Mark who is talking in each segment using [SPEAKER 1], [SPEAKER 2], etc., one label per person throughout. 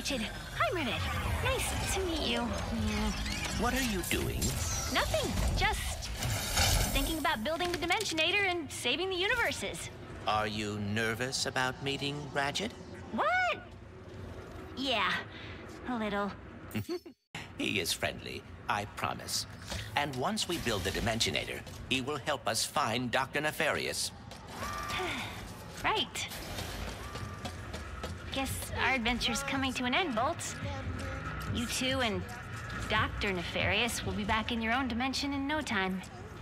[SPEAKER 1] Ratchet. Hi, Rivet. Nice to meet you.
[SPEAKER 2] What are you doing?
[SPEAKER 1] Nothing. Just thinking about building the Dimensionator and saving the universes.
[SPEAKER 2] Are you nervous about meeting Ratchet?
[SPEAKER 1] What? Yeah, a little.
[SPEAKER 2] He is friendly, I promise. And once we build the Dimensionator, he will help us find Dr. Nefarious.
[SPEAKER 1] Right. Guess our adventure's coming to an end, Bolts. You two and Dr. Nefarious will be back in your own dimension in no time.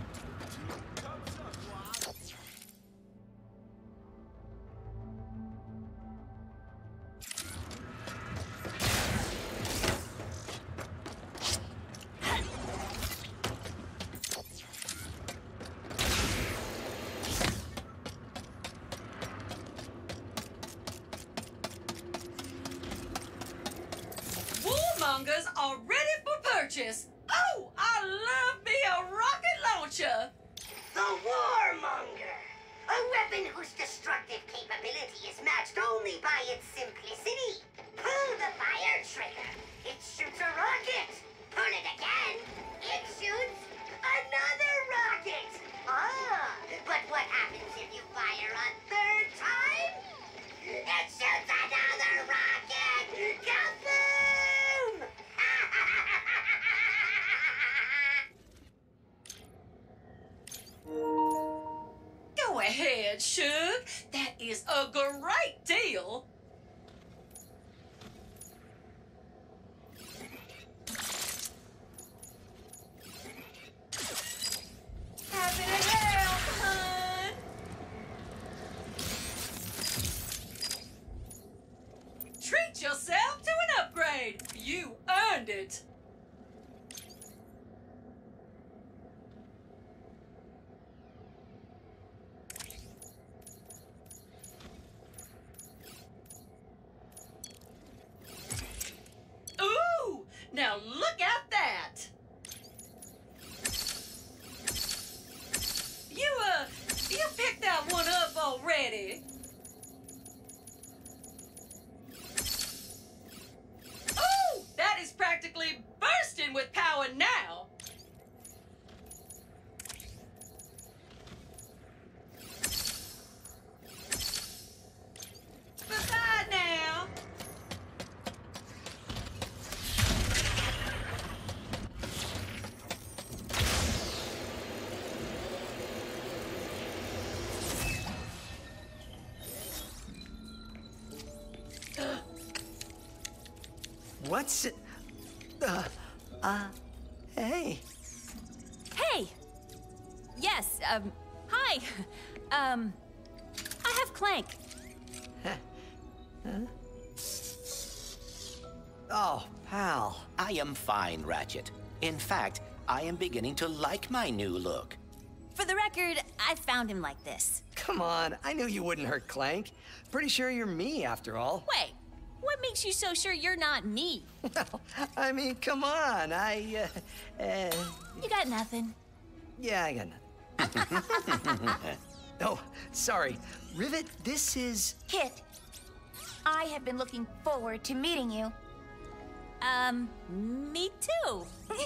[SPEAKER 3] Warmongers are ready for purchase. Oh, I love me a rocket launcher.
[SPEAKER 4] The Warmonger. A weapon whose destructive capability is matched only by its simplicity. Pull the fire trigger. It shoots a rocket. Pull it again. It shoots another rocket. Ah, but what happens if you fire a third time? It shoots another rocket. Kaboom!
[SPEAKER 3] Go ahead, Shug. That is a great deal. Happy to help, hun. Treat yourself to an upgrade. You earned it. Ooh! Now look at that! You picked that one up already. Ooh! That is practically bursting with power now! Bye now!
[SPEAKER 5] What's it? Hey.
[SPEAKER 6] Hey! Yes, hi. I have Clank.
[SPEAKER 5] Oh, pal.
[SPEAKER 2] I am fine, Ratchet. In fact, I am beginning to like my new look.
[SPEAKER 6] For the record, I found him like this.
[SPEAKER 5] Come on, I knew you wouldn't hurt Clank. Pretty sure you're me, after all.
[SPEAKER 6] Wait, what makes you so sure you're not me?
[SPEAKER 5] Well, I mean, come on,
[SPEAKER 6] You got nothing.
[SPEAKER 5] yeah, I got nothing. Oh, sorry. Rivet, this is...
[SPEAKER 7] Kit, I have been looking forward to meeting you.
[SPEAKER 6] Me too.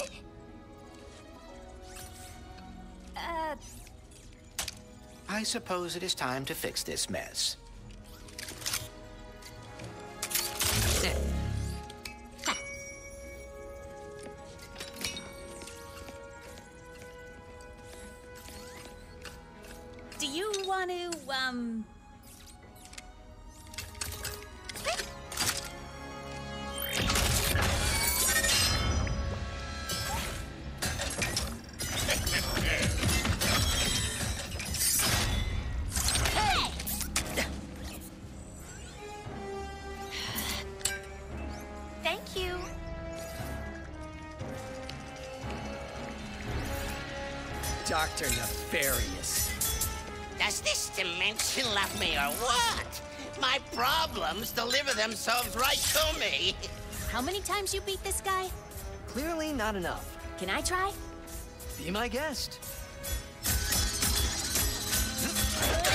[SPEAKER 2] I suppose it is time to fix this mess.
[SPEAKER 6] Do you want to,
[SPEAKER 7] Thank you.
[SPEAKER 5] Dr. Nefarious.
[SPEAKER 4] Does this dimension love me or what? My problems deliver themselves right to me.
[SPEAKER 6] how many times you beat this guy?
[SPEAKER 5] Clearly not enough.
[SPEAKER 6] Can I try?
[SPEAKER 5] Be my guest.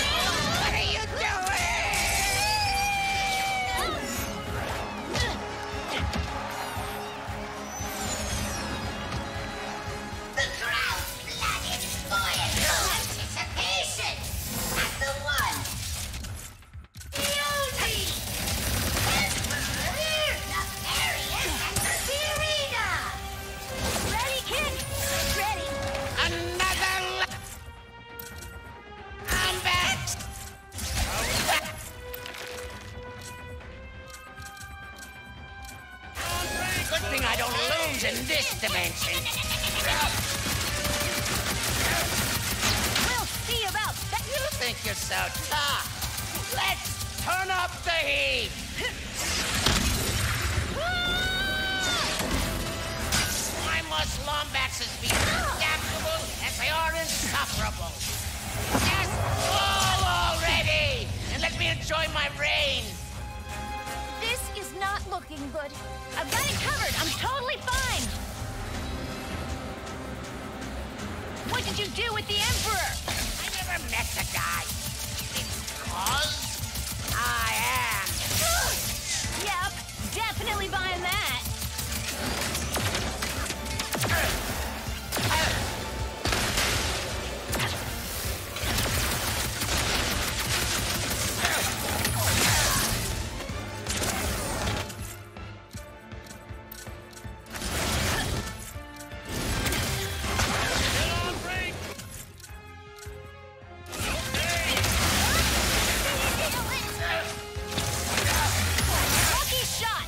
[SPEAKER 4] What are you doing?
[SPEAKER 2] dimension.
[SPEAKER 1] We'll see about that.
[SPEAKER 2] You think you're so tough? Let's turn up the heat. Why must Lombaxes be adaptable as they are insufferable? Just fall already and let me enjoy my reign.
[SPEAKER 6] This is not looking good.
[SPEAKER 1] I've got it covered. I'm totally fine. What did you do with the Emperor?
[SPEAKER 2] I never met the guy. Because I am.
[SPEAKER 1] Yep, definitely buying that. Lucky shot.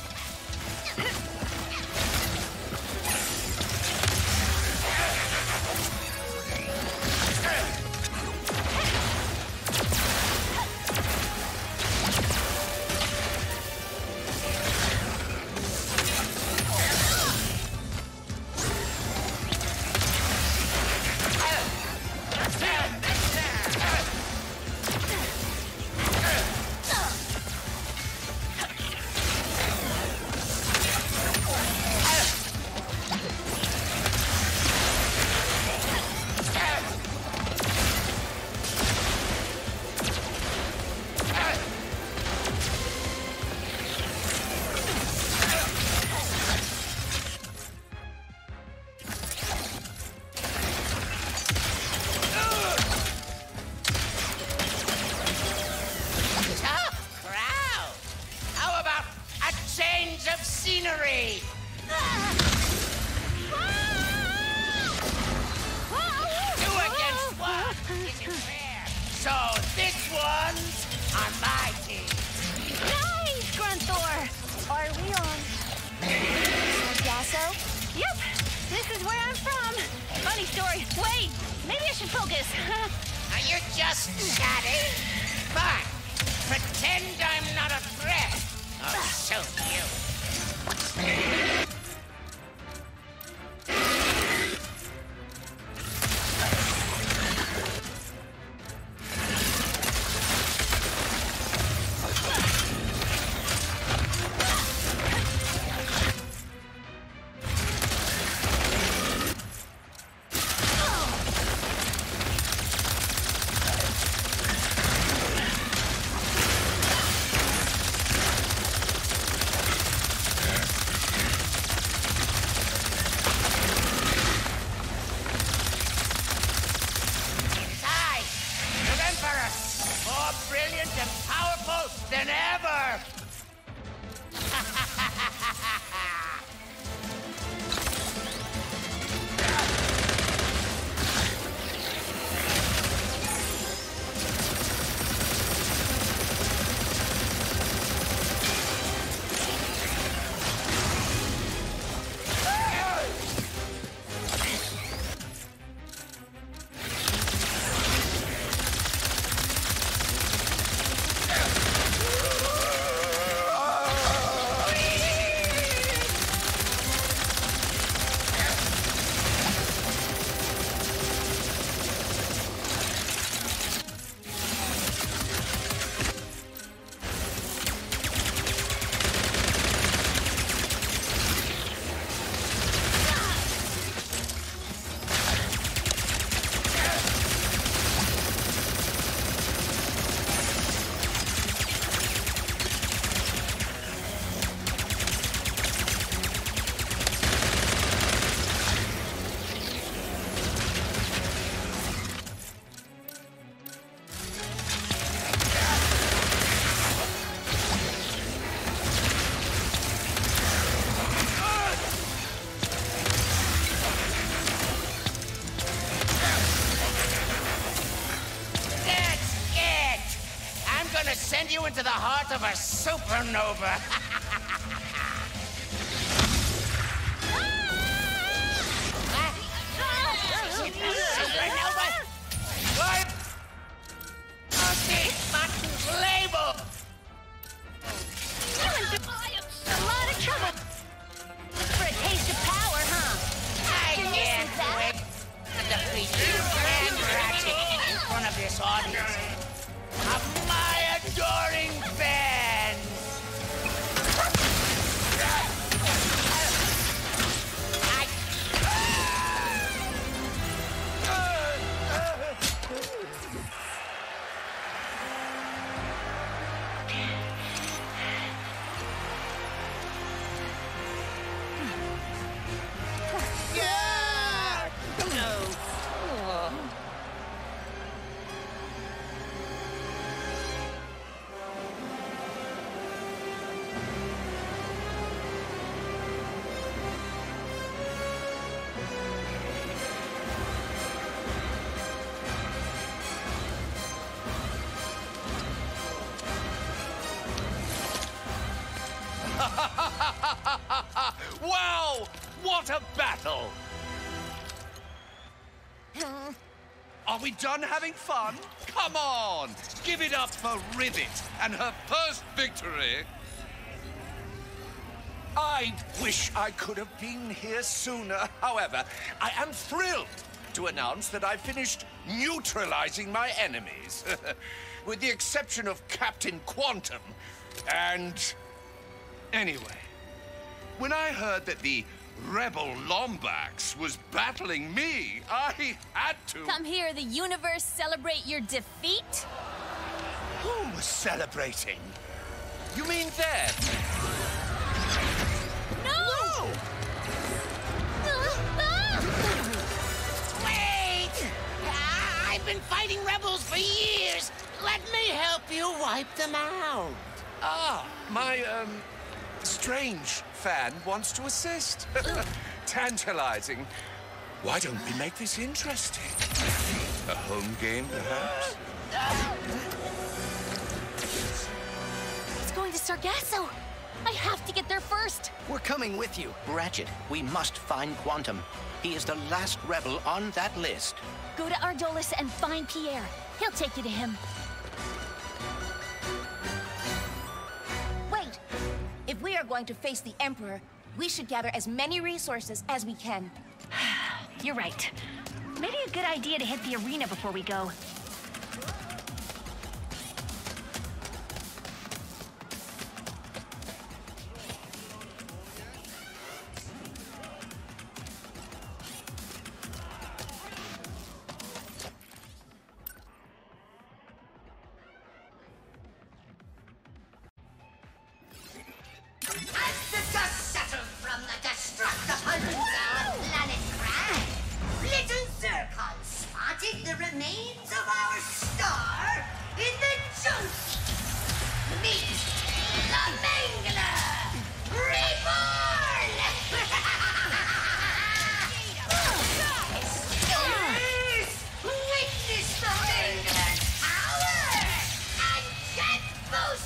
[SPEAKER 2] Tough crowd. How about a change of scenery? Two against one isn't fair. So this one's on my team.
[SPEAKER 1] Nice, Grunthor.
[SPEAKER 6] Are we on Sargasso?
[SPEAKER 1] Yep, this is where I'm from. Funny story. Wait, maybe I should focus.
[SPEAKER 2] Are you just chatting? Fine. Pretend I'm not a threat. I'll show you. More brilliant and powerful than ever! Send you into the heart of a supernova. onslaught of my adoring fans.
[SPEAKER 8] Wow! What a battle! Are we done having fun? Come on! Give it up for Rivet and her first victory! I wish I could have been here sooner. However, I am thrilled to announce that I finished neutralizing my enemies. With the exception of Captain Quantum and... Anyway, when I heard that the Rebel Lombax was battling me, I had to...
[SPEAKER 6] Come hear the universe celebrate your defeat?
[SPEAKER 8] Who was celebrating? You mean them?
[SPEAKER 6] No!
[SPEAKER 2] Wait! I've been fighting rebels for years. Let me help you wipe them out.
[SPEAKER 8] Ah, my, strange fan wants to assist. Tantalizing. Why don't we make this interesting? A home game, perhaps?
[SPEAKER 6] It's going to Sargasso. I have to get there first.
[SPEAKER 5] We're coming with you.
[SPEAKER 9] Ratchet, we must find Quantum. He is the last rebel on that list.
[SPEAKER 6] Go to Ardolis and find Pierre. He'll take you to him.
[SPEAKER 7] Wait. If we are going to face the Emperor, we should gather as many resources as we can.
[SPEAKER 1] You're right. Maybe a good idea to hit the arena before we go.
[SPEAKER 4] As the dust settled from the destructive hunting of planet Crash, little Zircon spotted the remains of our star in the junkie. Meet the Mangler Reborn! Yes! Witness the Mangler's power and death boost!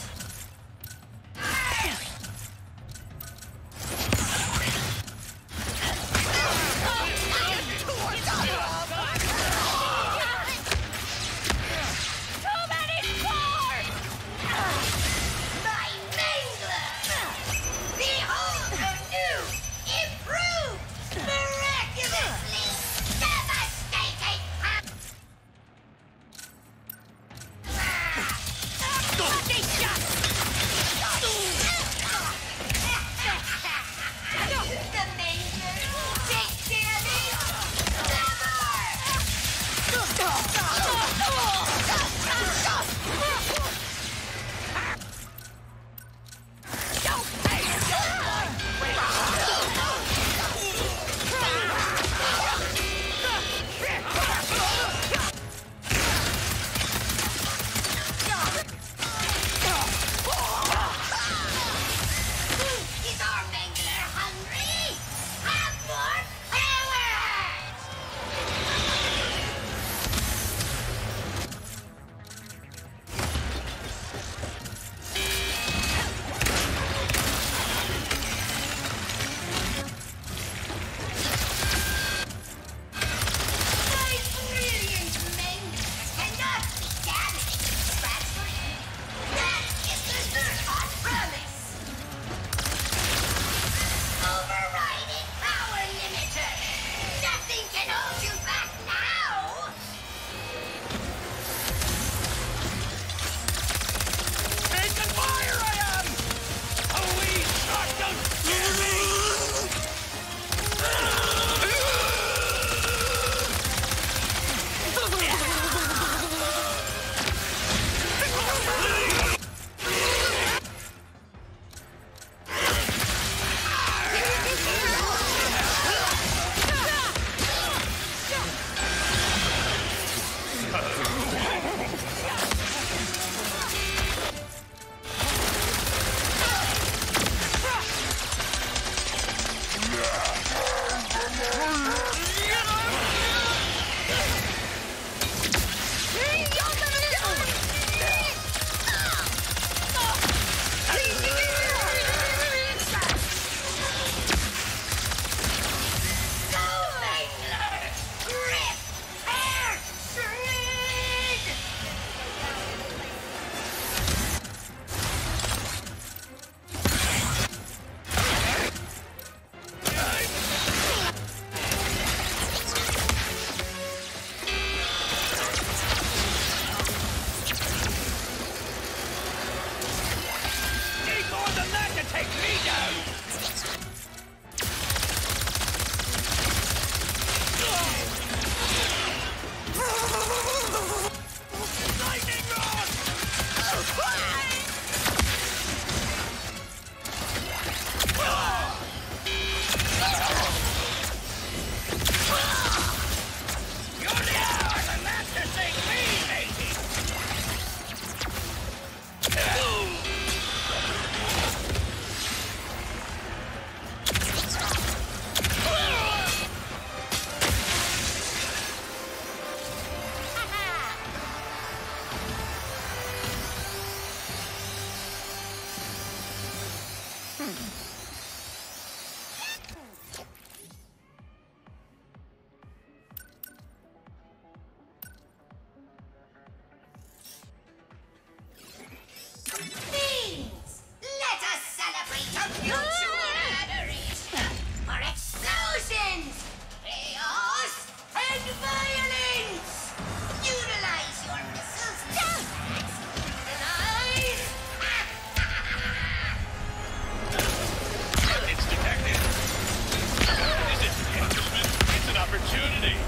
[SPEAKER 10] opportunity.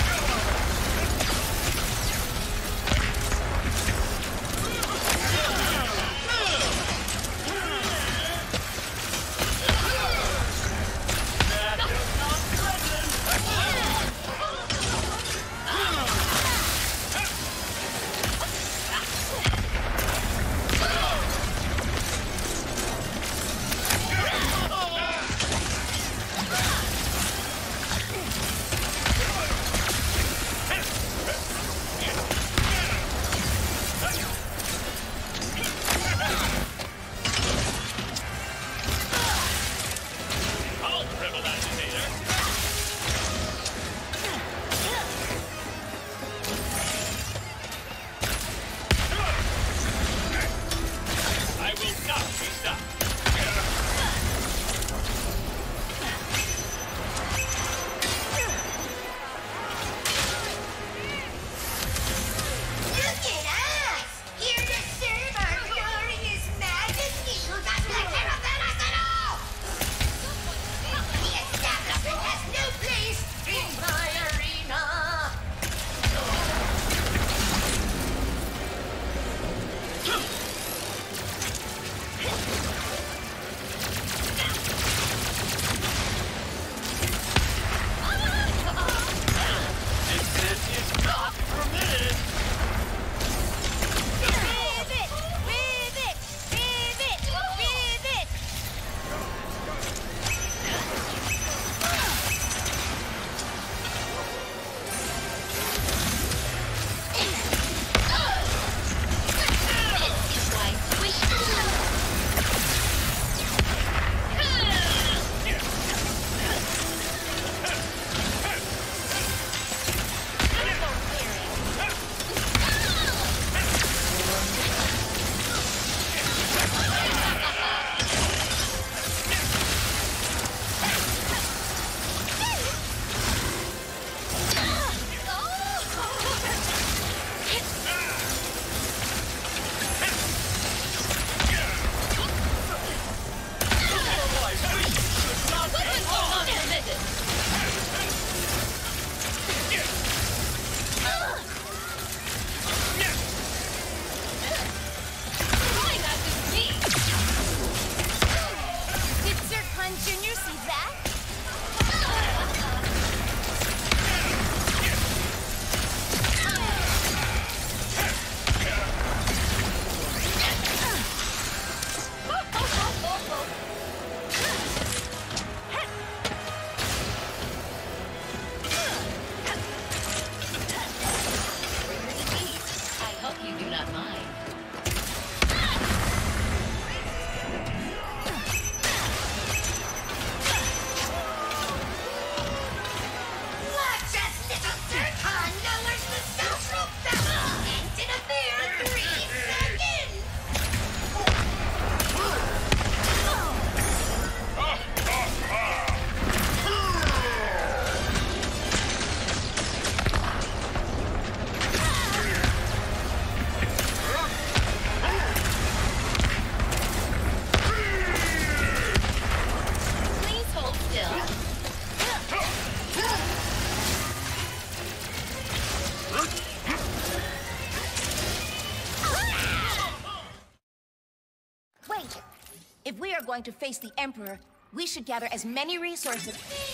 [SPEAKER 7] If we are going to face the Emperor, we should gather as many resources.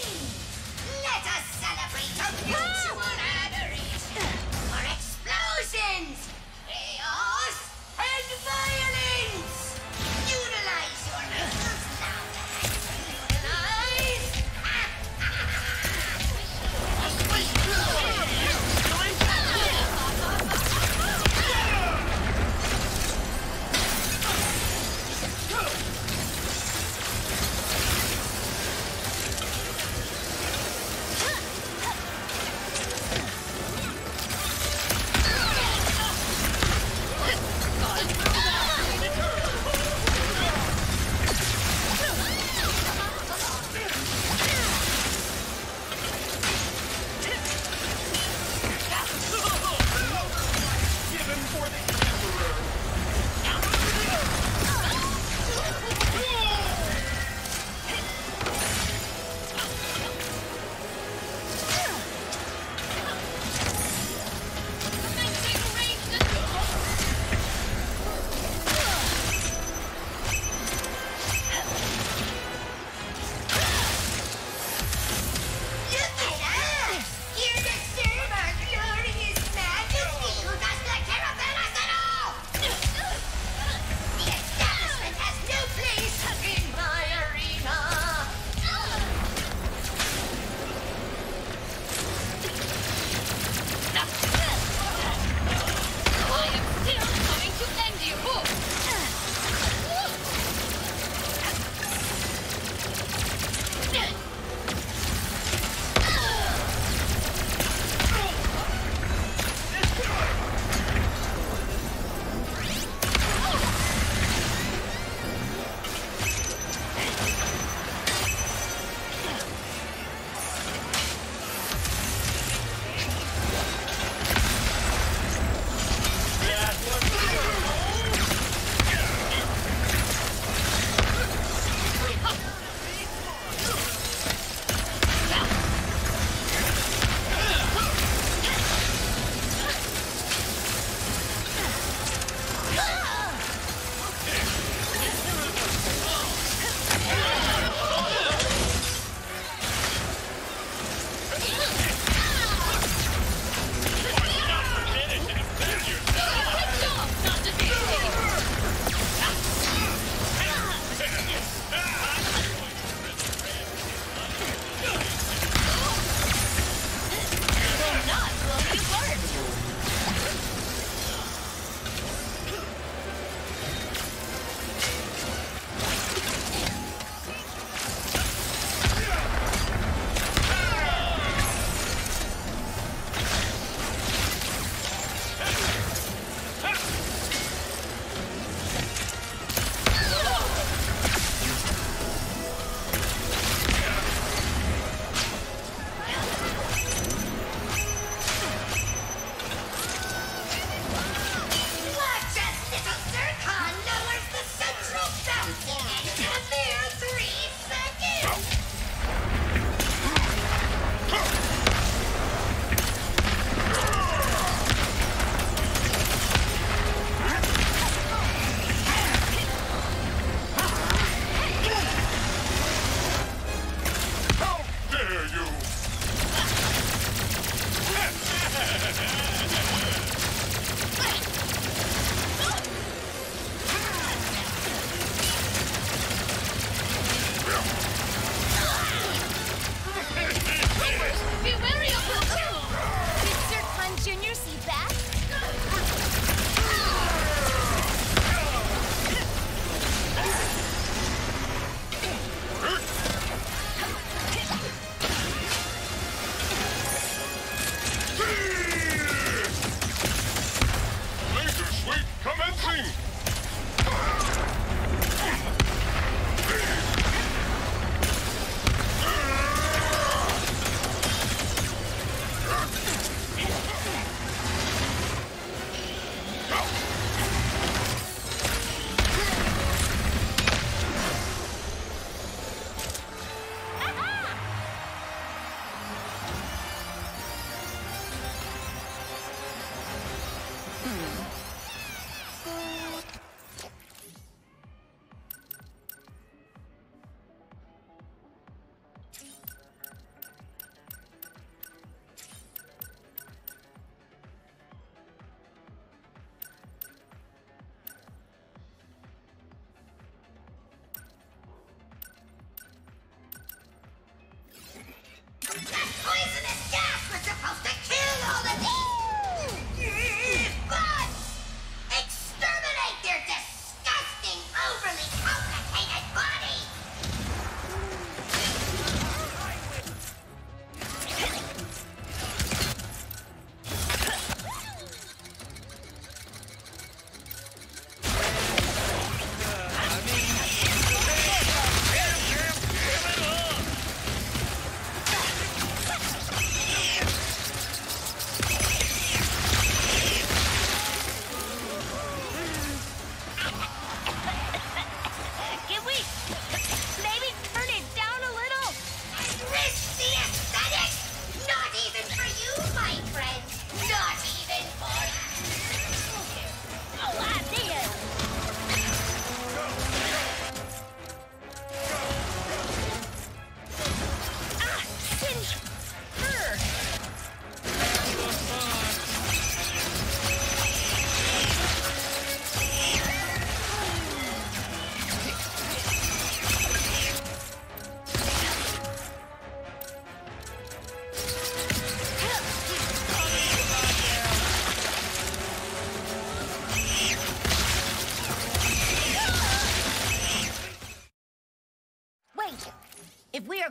[SPEAKER 4] Let us celebrate a mutual adoration for explosions, chaos, and violence! Utilize your muscles now that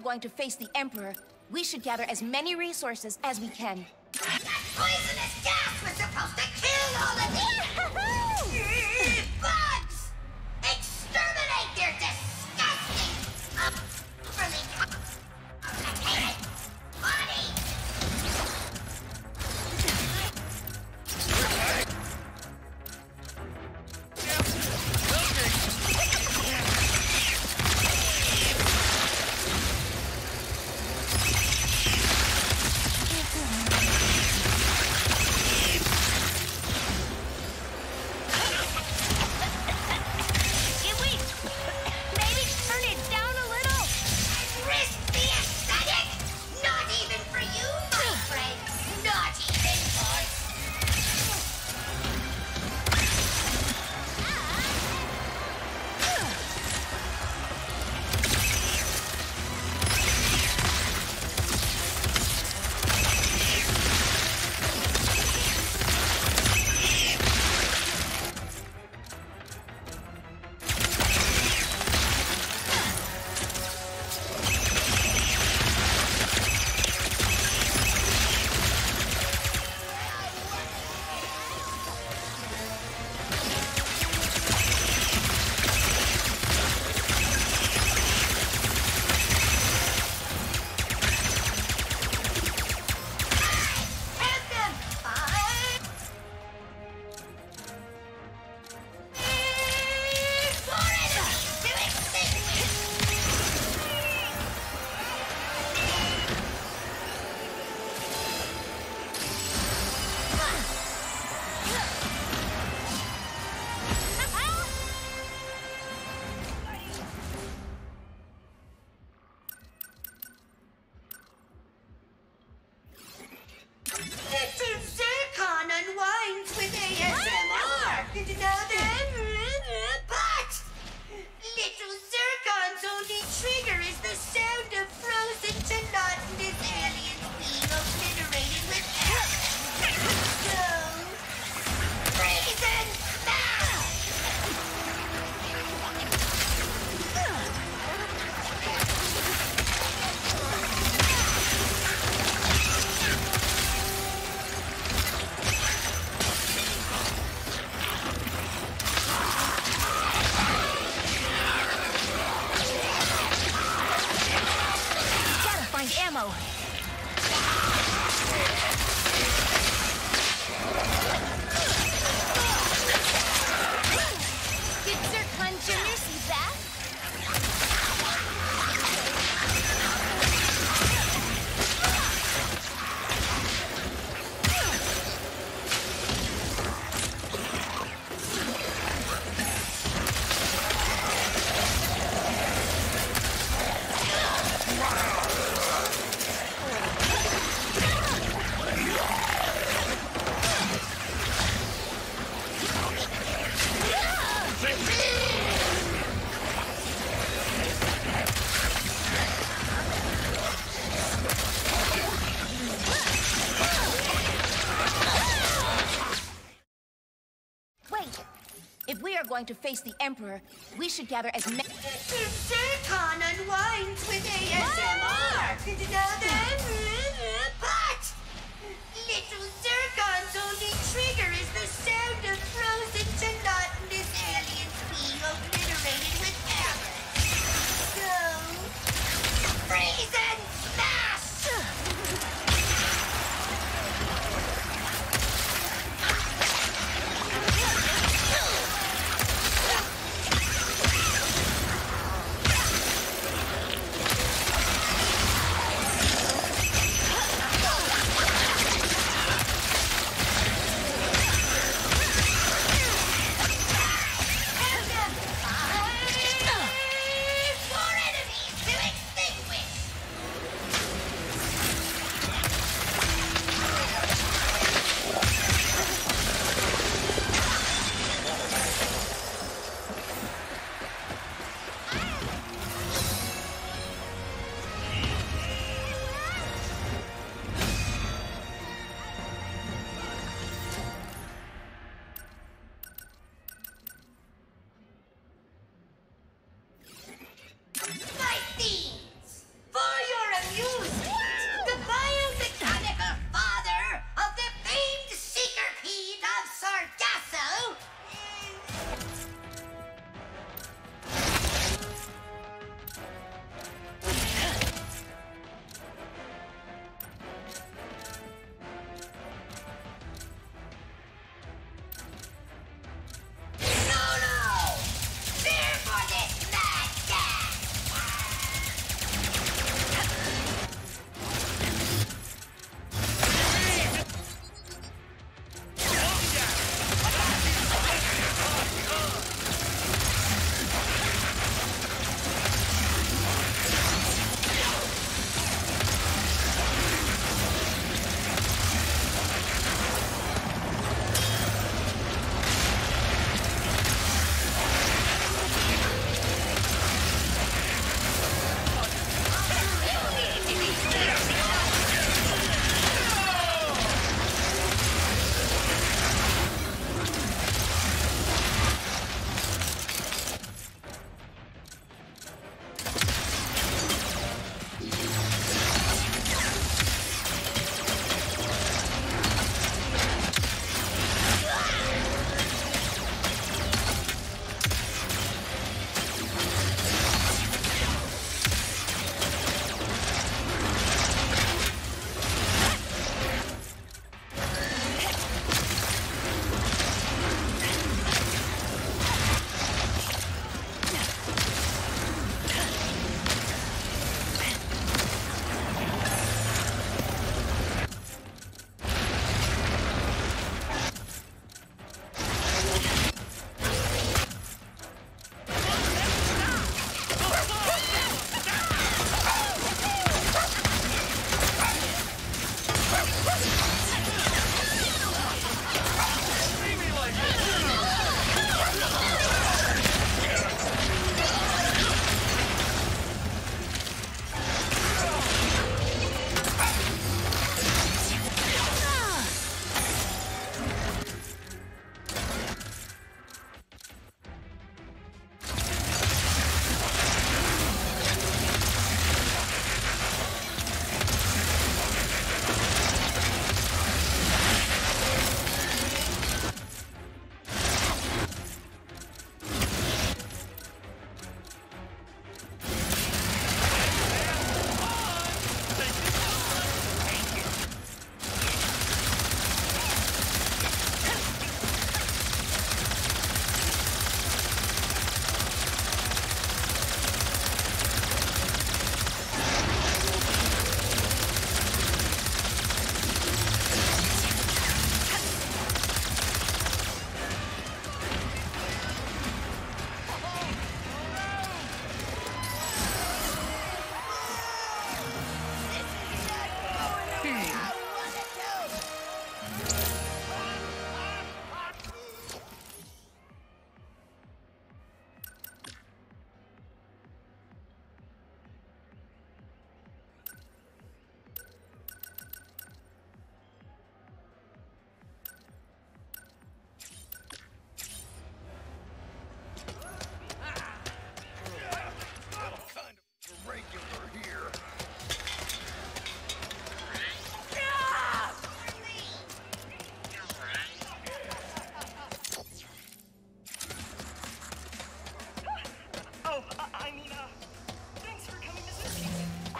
[SPEAKER 7] going to face the Emperor, we should gather as many resources as we can.
[SPEAKER 4] That poisonous gas was supposed to kill all of these bugs! Exterminate their disgusting, overly complicated body!
[SPEAKER 7] Going to face the Emperor, we should gather as many.
[SPEAKER 4] Zircon unwinds with ASMR. Did you know that? But little Zircon's only trigger is the sound of frozen gelatinous aliens being obliterated with air. So, freeze and smash!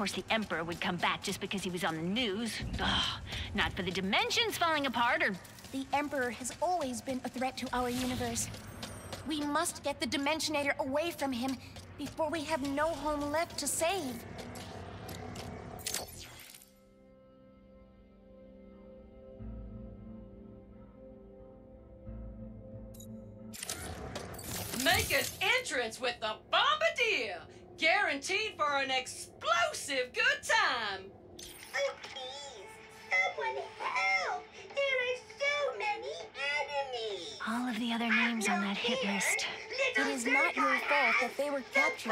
[SPEAKER 1] course, the Emperor would come back just because he was on the news. Ugh, not for the dimensions falling apart or...
[SPEAKER 7] The Emperor has always been a threat to our universe. We must get the Dimensionator away from him before we have no home left to save.
[SPEAKER 3] Make an entrance with the Bombardier! Guaranteed for an explosive good time!
[SPEAKER 4] Oh, please! Someone help! There are so many enemies!
[SPEAKER 1] all of the other names on that hit list.
[SPEAKER 7] It is not your fault that they were captured.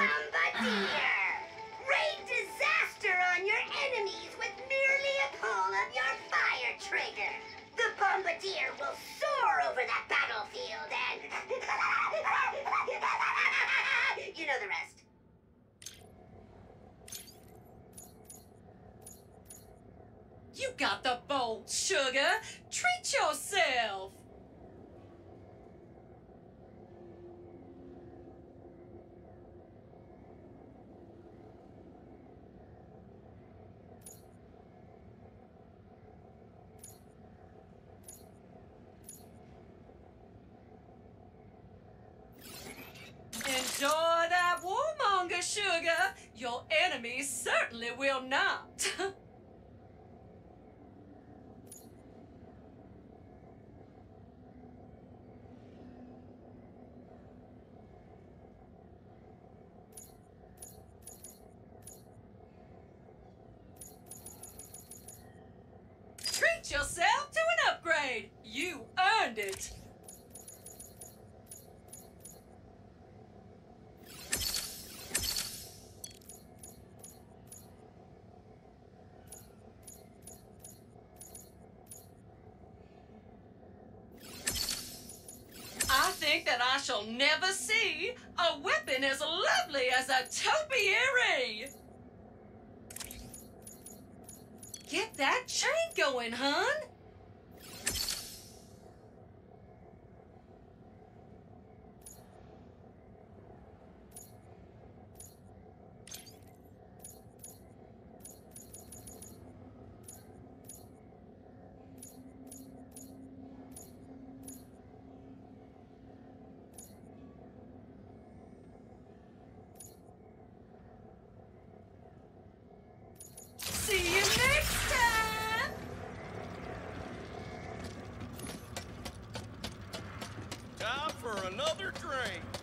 [SPEAKER 4] Rain disaster on your enemies with merely a pull of your fire trigger. The Bombardier will soar over that battlefield and... you know the rest.
[SPEAKER 3] You got the bolt, sugar. Treat yourself. Enjoy that warmonger, sugar. Your enemies certainly will not. Treat yourself to an upgrade. You earned it. I think that I shall never see a weapon as lovely as a topiary. Get that chain going, hun. See you next time!
[SPEAKER 10] Time for another drink.